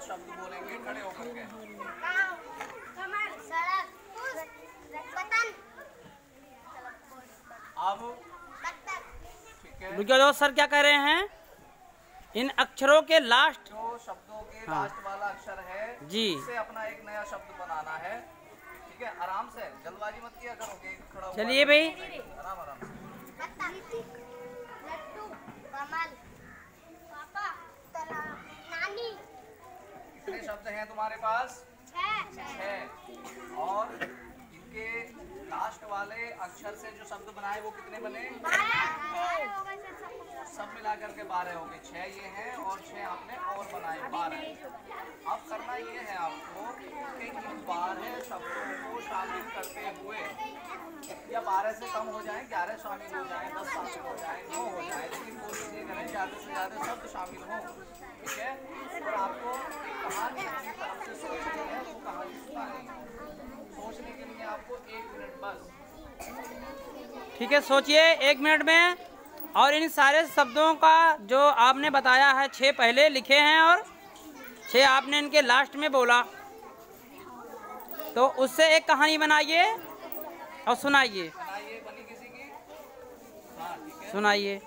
शब्द बोलेंगे खड़े होकर के। अब ठीक है, रुकिए दोस्त, सर क्या कह रहे हैं? इन अक्षरों के लास्ट, जो शब्दों के लास्ट वाला अक्षर है जी, उससे अपना एक नया शब्द बनाना है। ठीक है, आराम से, जल्दबाजी मत किया करो कि खड़ा हुआ। चलिए भाई, आराम आराम से। कितने शब्द हैं तुम्हारे पास? 6। और इनके लास्ट वाले अक्षर से जो शब्द बनाए वो कितने बने? सब मिला करके 12 हो गए। 6 ये हैं और 6 आपने और बनाए, 12। अब करना ये है आपको कि इन 12 शब्दों को शामिल करते हुए, या 12 से कम हो जाए, 11 शामिल हो जाए, 10 शामिल हो जाए, 9 हो जाए, लेकिन कोशिश ये करें ज़्यादा से ज़्यादा शब्द शामिल हों। ठीक है, और आपको एक कहानी अपनी तरफ से सोचनी है, वो कहानी सुनानी है। सोचने के लिए आपको 1 मिनट बस। ठीक है, सोचिए 1 मिनट में। और इन सारे शब्दों का जो आपने बताया है, 6 पहले लिखे हैं और 6 आपने इनके लास्ट में बोला, तो उससे एक कहानी बनाइए और सुनाइए। बनी किसी की? हाँ ठीक है, सुनाइए।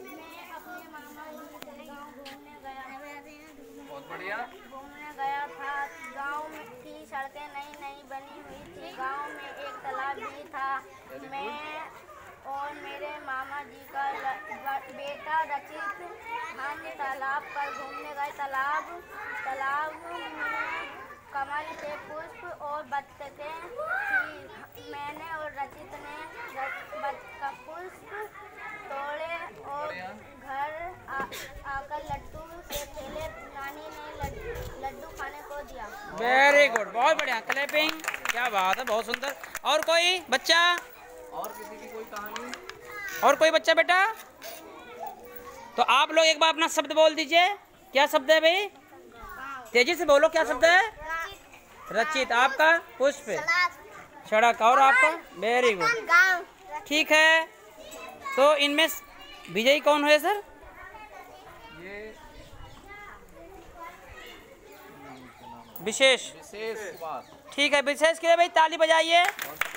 बहुत बढ़िया। घूमने गया था, गांव की सड़कें नई नई बनी हुई थी, गांव में एक तालाब भी था। मैं और मेरे मामा जी का बेटा रचित हम तालाब पर घूमने गए। तालाब में कमल के पुष्प और बत्तखें थी। मैंने और रचित ने पुष्प तोड़े और घर आकर लड्डू से खेले। नानी ने लड्डू खाने को दिया। वेरी गुड, बहुत बढ़िया, क्लैपिंग, क्या बात है, बहुत सुंदर। और कोई बच्चा? और किसी की कोई कहानी? और कोई बच्चा बेटा? तो आप लोग एक बार अपना शब्द बोल दीजिए। क्या शब्द है भाई? तेजी से बोलो, क्या शब्द है? रचित। आपका? पुष्प, सड़क। और आपका? वेरी गुड, ठीक है। तो इनमें विजयी कौन हुए सर? ये विशेष। विशेष बात। ठीक है, विशेष के लिए भाई ताली बजाइए।